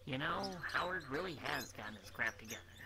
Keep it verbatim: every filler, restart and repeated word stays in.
You know, Howard really has gotten his crap together.